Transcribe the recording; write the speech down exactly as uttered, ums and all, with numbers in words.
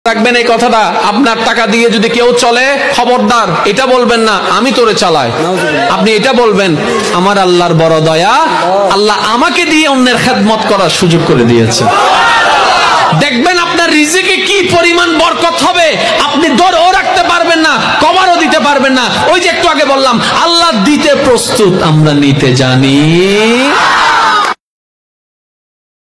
রাখবেন এই কথাটা, আপনার টাকা দিয়ে যদি কেউ চলে, খবরদার এটা বলবেন না আমি তোরে চালাই, আপনি এটা বলবেন আমার আল্লাহর বড় দয়া, আল্লাহ আমাকে দিয়ে অন্যের খেদমত করার সুযোগ করে দিয়েছে। দেখবেন আপনার রিজিকে কি পরিমাণ বরকত হবে, আপনি ধরেও রাখতে পারবেন না, কভারও দিতে পারবেন না। ওই যে একটু আগে বললাম আল্লাহ দিতে প্রস্তুত, আমরা নিতে জানি।